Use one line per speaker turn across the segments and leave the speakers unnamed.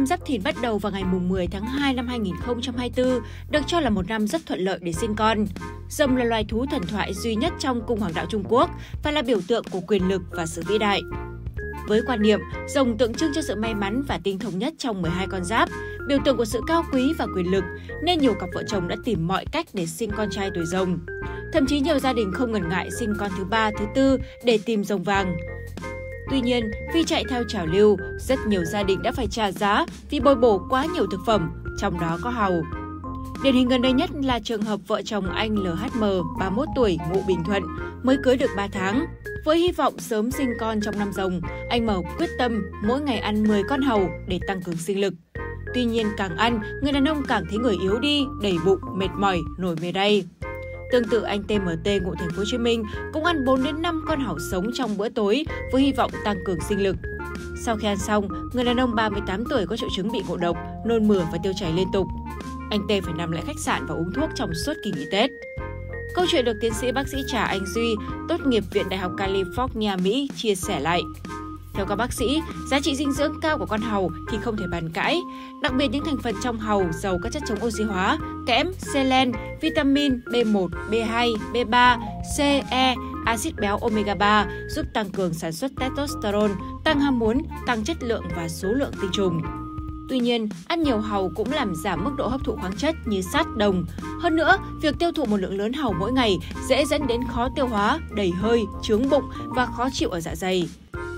Năm Giáp Thìn bắt đầu vào ngày 10 tháng 2 năm 2024, được cho là một năm rất thuận lợi để sinh con. Rồng là loài thú thần thoại duy nhất trong cung hoàng đạo Trung Quốc và là biểu tượng của quyền lực và sự vĩ đại. Với quan niệm, rồng tượng trưng cho sự may mắn và tinh thông nhất trong 12 con giáp, biểu tượng của sự cao quý và quyền lực, nên nhiều cặp vợ chồng đã tìm mọi cách để sinh con trai tuổi rồng. Thậm chí nhiều gia đình không ngần ngại sinh con thứ 3, thứ 4 để tìm rồng vàng. Tuy nhiên, vì chạy theo trào lưu, rất nhiều gia đình đã phải trả giá vì bồi bổ quá nhiều thực phẩm, trong đó có hàu. Điển hình gần đây nhất là trường hợp vợ chồng anh LHM, 31 tuổi, ngụ Bình Thuận, mới cưới được 3 tháng. Với hy vọng sớm sinh con trong năm Rồng, anh M quyết tâm mỗi ngày ăn 10 con hàu để tăng cường sinh lực. Tuy nhiên càng ăn, người đàn ông càng thấy người yếu đi, đầy bụng, mệt mỏi, nổi mề đay. Tương tự anh TMT ngụ thành phố Hồ Chí Minh cũng ăn 4 đến 5 con hàu sống trong bữa tối với hy vọng tăng cường sinh lực. Sau khi ăn xong, người đàn ông 38 tuổi có triệu chứng bị ngộ độc, nôn mửa và tiêu chảy liên tục. Anh T phải nằm lại khách sạn và uống thuốc trong suốt kỳ nghỉ Tết. Câu chuyện được tiến sĩ bác sĩ Trà Anh Duy, tốt nghiệp Viện Đại học California, Mỹ, chia sẻ lại. Theo các bác sĩ, giá trị dinh dưỡng cao của con hàu thì không thể bàn cãi. Đặc biệt những thành phần trong hàu giàu các chất chống oxy hóa, kẽm, selen, vitamin B1, B2, B3, C, E, axit béo omega 3 giúp tăng cường sản xuất testosterone, tăng ham muốn, tăng chất lượng và số lượng tinh trùng. Tuy nhiên, ăn nhiều hàu cũng làm giảm mức độ hấp thụ khoáng chất như sắt, đồng. Hơn nữa, việc tiêu thụ một lượng lớn hàu mỗi ngày dễ dẫn đến khó tiêu hóa, đầy hơi, chướng bụng và khó chịu ở dạ dày.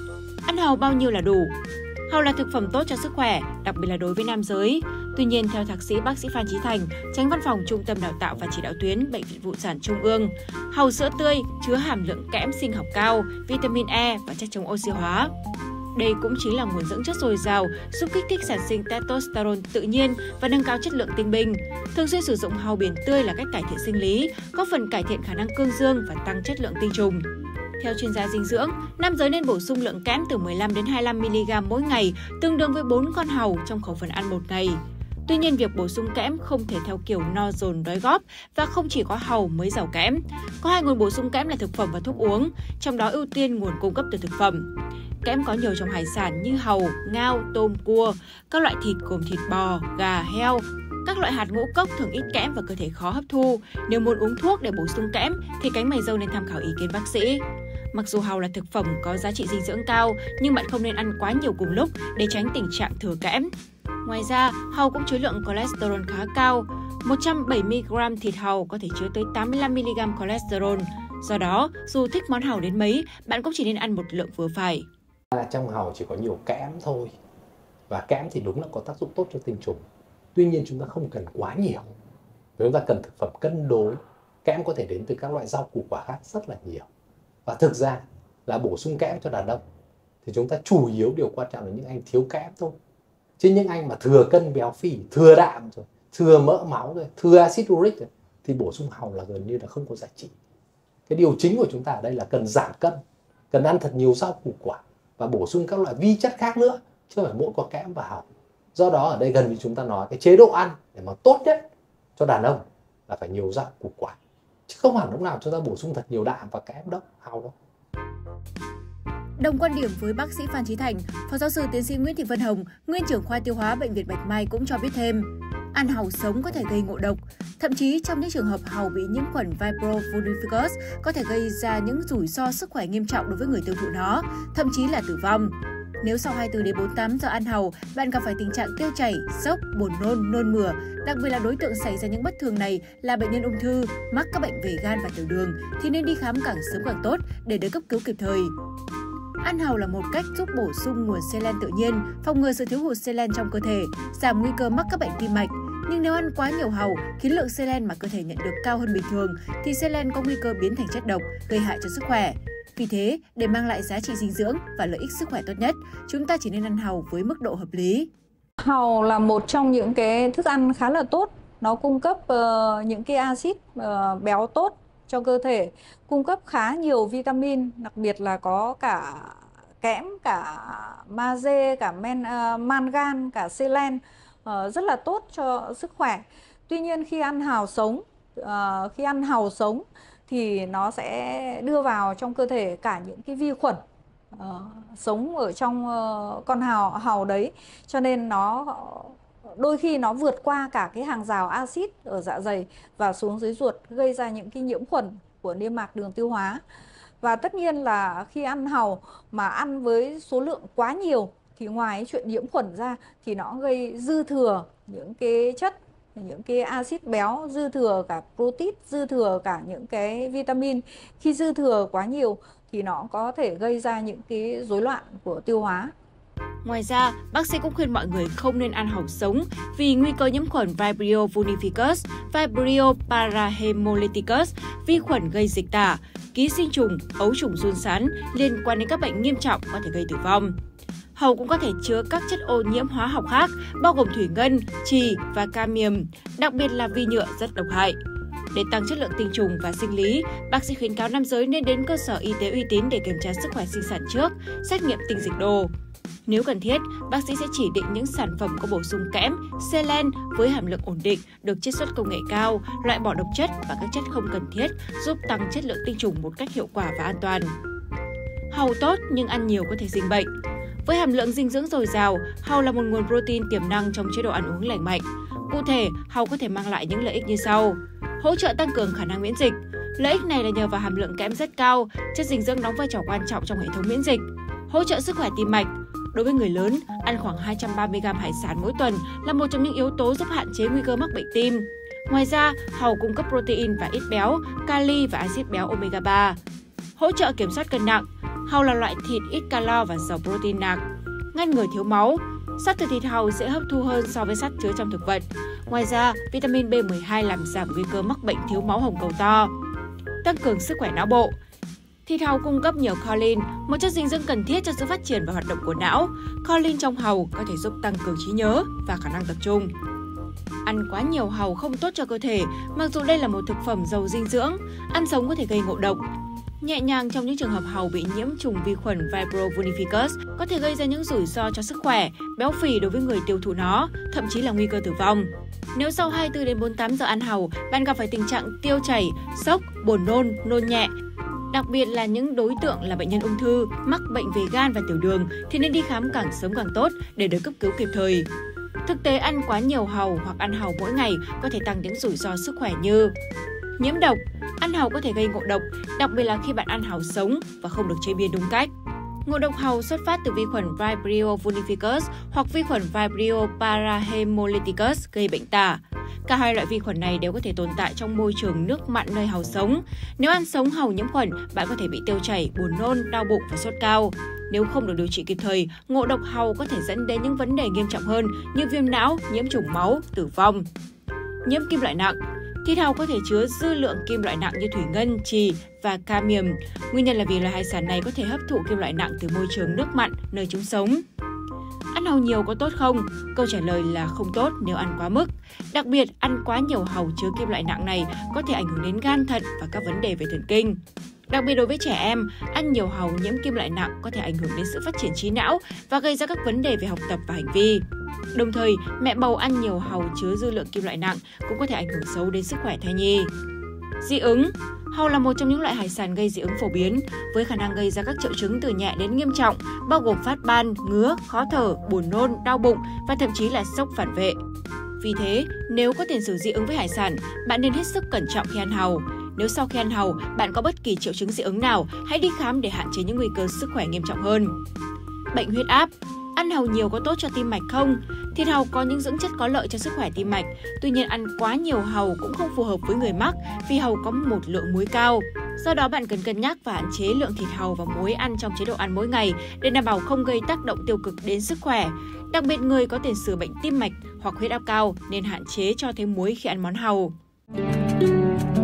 Ăn hàu bao nhiêu là đủ? Hàu là thực phẩm tốt cho sức khỏe, đặc biệt là đối với nam giới. Tuy nhiên, theo thạc sĩ bác sĩ Phan Chí Thành, Chánh Văn phòng Trung tâm Đào tạo và Chỉ đạo tuyến Bệnh viện Phụ sản Trung ương, hàu sữa tươi chứa hàm lượng kẽm sinh học cao, vitamin E và chất chống oxy hóa. Đây cũng chính là nguồn dưỡng chất dồi dào, giúp kích thích sản sinh testosterone tự nhiên và nâng cao chất lượng tinh binh. Thường xuyên sử dụng hàu biển tươi là cách cải thiện sinh lý, góp phần cải thiện khả năng cương dương và tăng chất lượng tinh trùng. Theo chuyên gia dinh dưỡng, nam giới nên bổ sung lượng kẽm từ 15 đến 25 mg mỗi ngày, tương đương với 4 con hàu trong khẩu phần ăn một ngày. Tuy nhiên, việc bổ sung kẽm không thể theo kiểu no dồn đói góp và không chỉ có hàu mới giàu kẽm. Có hai nguồn bổ sung kẽm là thực phẩm và thuốc uống, trong đó ưu tiên nguồn cung cấp từ thực phẩm. Kẽm có nhiều trong hải sản như hàu, ngao, tôm, cua, các loại thịt gồm thịt bò, gà, heo. Các loại hạt ngũ cốc thường ít kẽm và cơ thể khó hấp thu. Nếu muốn uống thuốc để bổ sung kẽm thì cánh mày râu nên tham khảo ý kiến bác sĩ. Mặc dù hàu là thực phẩm có giá trị dinh dưỡng cao, nhưng bạn không nên ăn quá nhiều cùng lúc để tránh tình trạng thừa kẽm. Ngoài ra, hàu cũng chứa lượng cholesterol khá cao. 170g thịt hàu có thể chứa tới 85mg cholesterol. Do đó, dù thích món hàu đến mấy, bạn cũng chỉ nên ăn một lượng vừa phải.
Trong hàu chỉ có nhiều kẽm thôi. Và kẽm thì đúng là có tác dụng tốt cho tinh trùng. Tuy nhiên chúng ta không cần quá nhiều. Chúng ta cần thực phẩm cân đối. Kẽm có thể đến từ các loại rau củ quả khác rất là nhiều. Và thực ra là bổ sung kẽm cho đàn ông thì chúng ta chủ yếu điều quan trọng là những anh thiếu kẽm thôi. Chứ những anh mà thừa cân béo phì, thừa đạm rồi, thừa mỡ máu rồi, thừa axit uric rồi, thì bổ sung hàu là gần như là không có giá trị. Cái điều chính của chúng ta ở đây là cần giảm cân, cần ăn thật nhiều rau củ quả và bổ sung các loại vi chất khác nữa, chứ không phải mỗi có kẽm và hàu. Do đó ở đây gần như chúng ta nói cái chế độ ăn để mà tốt nhất cho đàn ông là phải nhiều rau củ quả, chứ không hẳn lúc nào chúng ta bổ sung thật nhiều đạm và kẽm đâu, hàu đâu.
Đồng quan điểm với bác sĩ Phan Chí Thành, Phó giáo sư tiến sĩ Nguyễn Thị Vân Hồng, nguyên trưởng khoa tiêu hóa Bệnh viện Bạch Mai cũng cho biết thêm, ăn hàu sống có thể gây ngộ độc. Thậm chí trong những trường hợp hàu bị nhiễm khuẩn Vibrio vulnificus có thể gây ra những rủi ro sức khỏe nghiêm trọng đối với người tiêu thụ nó, thậm chí là tử vong. Nếu sau 24 đến 48 giờ ăn hàu, bạn gặp phải tình trạng tiêu chảy, sốc, buồn nôn, nôn mửa, đặc biệt là đối tượng xảy ra những bất thường này là bệnh nhân ung thư, mắc các bệnh về gan và tiểu đường thì nên đi khám càng sớm càng tốt để được cấp cứu kịp thời. Ăn hàu là một cách giúp bổ sung nguồn selen tự nhiên, phòng ngừa sự thiếu hụt selen trong cơ thể, giảm nguy cơ mắc các bệnh tim mạch. Nhưng nếu ăn quá nhiều hàu khiến lượng selen mà cơ thể nhận được cao hơn bình thường thì selen có nguy cơ biến thành chất độc, gây hại cho sức khỏe. Vì thế, để mang lại giá trị dinh dưỡng và lợi ích sức khỏe tốt nhất, chúng ta chỉ nên ăn hàu với mức độ hợp lý.
Hàu là một trong những cái thức ăn khá là tốt, nó cung cấp những cái axit béo tốt cho cơ thể, cung cấp khá nhiều vitamin, đặc biệt là có cả kẽm, cả magie, cả mangan, cả selen, rất là tốt cho sức khỏe. Tuy nhiên khi ăn hàu sống thì nó sẽ đưa vào trong cơ thể cả những cái vi khuẩn sống ở trong con hàu đấy, cho nên nó đôi khi nó vượt qua cả cái hàng rào axit ở dạ dày và xuống dưới ruột, gây ra những cái nhiễm khuẩn của niêm mạc đường tiêu hóa. Và tất nhiên là khi ăn hàu mà ăn với số lượng quá nhiều thì ngoài chuyện nhiễm khuẩn ra thì nó gây dư thừa những cái chất, những cái axit béo, dư thừa cả protein, dư thừa cả những cái vitamin. Khi dư thừa quá nhiều thì nó có thể gây ra những cái rối loạn của tiêu hóa.
Ngoài ra, bác sĩ cũng khuyên mọi người không nên ăn hàu sống vì nguy cơ nhiễm khuẩn Vibrio vulnificus, Vibrio parahemolyticus, vi khuẩn gây dịch tả, ký sinh trùng, ấu trùng giun sán liên quan đến các bệnh nghiêm trọng có thể gây tử vong. Hàu cũng có thể chứa các chất ô nhiễm hóa học khác, bao gồm thủy ngân, trì và cadmium, đặc biệt là vi nhựa rất độc hại. Để tăng chất lượng tinh trùng và sinh lý, bác sĩ khuyến cáo nam giới nên đến cơ sở y tế uy tín để kiểm tra sức khỏe sinh sản trước, xét nghiệm tinh dịch đồ. Nếu cần thiết, bác sĩ sẽ chỉ định những sản phẩm có bổ sung kẽm, selen với hàm lượng ổn định, được chiết xuất công nghệ cao, loại bỏ độc chất và các chất không cần thiết, giúp tăng chất lượng tinh trùng một cách hiệu quả và an toàn. Hàu tốt nhưng ăn nhiều có thể sinh bệnh. Với hàm lượng dinh dưỡng dồi dào, hàu là một nguồn protein tiềm năng trong chế độ ăn uống lành mạnh. Cụ thể, hàu có thể mang lại những lợi ích như sau: hỗ trợ tăng cường khả năng miễn dịch. Lợi ích này là nhờ vào hàm lượng kẽm rất cao, chất dinh dưỡng đóng vai trò quan trọng trong hệ thống miễn dịch. Hỗ trợ sức khỏe tim mạch. Đối với người lớn, ăn khoảng 230g hải sản mỗi tuần là một trong những yếu tố giúp hạn chế nguy cơ mắc bệnh tim. Ngoài ra, hàu cung cấp protein và ít béo, kali và axit béo omega 3. Hỗ trợ kiểm soát cân nặng. Hàu là loại thịt ít calo và giàu protein nạc. Ngăn ngừa thiếu máu. Sắt từ thịt hàu dễ hấp thu hơn so với sắt chứa trong thực vật. Ngoài ra, vitamin B12 làm giảm nguy cơ mắc bệnh thiếu máu hồng cầu to. Tăng cường sức khỏe não bộ. Thịt hàu cung cấp nhiều choline, một chất dinh dưỡng cần thiết cho sự phát triển và hoạt động của não. Choline trong hàu có thể giúp tăng cường trí nhớ và khả năng tập trung. Ăn quá nhiều hàu không tốt cho cơ thể, mặc dù đây là một thực phẩm giàu dinh dưỡng, ăn sống có thể gây ngộ độc. Nhẹ nhàng trong những trường hợp hàu bị nhiễm trùng vi khuẩn Vibrio vulnificus có thể gây ra những rủi ro cho sức khỏe, béo phì đối với người tiêu thụ nó, thậm chí là nguy cơ tử vong. Nếu sau 24 đến 48 giờ ăn hàu, bạn gặp phải tình trạng tiêu chảy, sốc, buồn nôn, nôn nhẹ, đặc biệt là những đối tượng là bệnh nhân ung thư, mắc bệnh về gan và tiểu đường thì nên đi khám càng sớm càng tốt để được cấp cứu kịp thời. Thực tế, ăn quá nhiều hàu hoặc ăn hàu mỗi ngày có thể tăng những rủi ro sức khỏe như nhiễm độc. Ăn hàu có thể gây ngộ độc, đặc biệt là khi bạn ăn hàu sống và không được chế biến đúng cách. Ngộ độc hàu xuất phát từ vi khuẩn Vibrio vulnificus hoặc vi khuẩn Vibrio parahemolyticus gây bệnh tả. Cả hai loại vi khuẩn này đều có thể tồn tại trong môi trường nước mặn nơi hàu sống. Nếu ăn sống hàu nhiễm khuẩn, bạn có thể bị tiêu chảy, buồn nôn, đau bụng và sốt cao. Nếu không được điều trị kịp thời, ngộ độc hàu có thể dẫn đến những vấn đề nghiêm trọng hơn như viêm não, nhiễm trùng máu, tử vong. Nhiễm kim loại nặng. Thịt hàu có thể chứa dư lượng kim loại nặng như thủy ngân, trì và cadmium. Nguyên nhân là vì loài hải sản này có thể hấp thụ kim loại nặng từ môi trường nước mặn nơi chúng sống. Ăn hàu nhiều có tốt không? Câu trả lời là không tốt nếu ăn quá mức. Đặc biệt, ăn quá nhiều hàu chứa kim loại nặng này có thể ảnh hưởng đến gan, thận và các vấn đề về thần kinh. Đặc biệt đối với trẻ em, ăn nhiều hàu nhiễm kim loại nặng có thể ảnh hưởng đến sự phát triển trí não và gây ra các vấn đề về học tập và hành vi. Đồng thời, mẹ bầu ăn nhiều hàu chứa dư lượng kim loại nặng cũng có thể ảnh hưởng xấu đến sức khỏe thai nhi. Dị ứng. Hàu là một trong những loại hải sản gây dị ứng phổ biến, với khả năng gây ra các triệu chứng từ nhẹ đến nghiêm trọng, bao gồm phát ban, ngứa, khó thở, buồn nôn, đau bụng và thậm chí là sốc phản vệ. Vì thế, nếu có tiền sử dị ứng với hải sản, bạn nên hết sức cẩn trọng khi ăn hàu. Nếu sau khi ăn hàu, bạn có bất kỳ triệu chứng dị ứng nào, hãy đi khám để hạn chế những nguy cơ sức khỏe nghiêm trọng hơn. Bệnh huyết áp. Ăn hàu nhiều có tốt cho tim mạch không? Thịt hàu có những dưỡng chất có lợi cho sức khỏe tim mạch. Tuy nhiên, ăn quá nhiều hàu cũng không phù hợp với người mắc vì hàu có một lượng muối cao. Do đó, bạn cần cân nhắc và hạn chế lượng thịt hàu và muối ăn trong chế độ ăn mỗi ngày để đảm bảo không gây tác động tiêu cực đến sức khỏe. Đặc biệt, người có tiền sử bệnh tim mạch hoặc huyết áp cao nên hạn chế cho thêm muối khi ăn món hàu.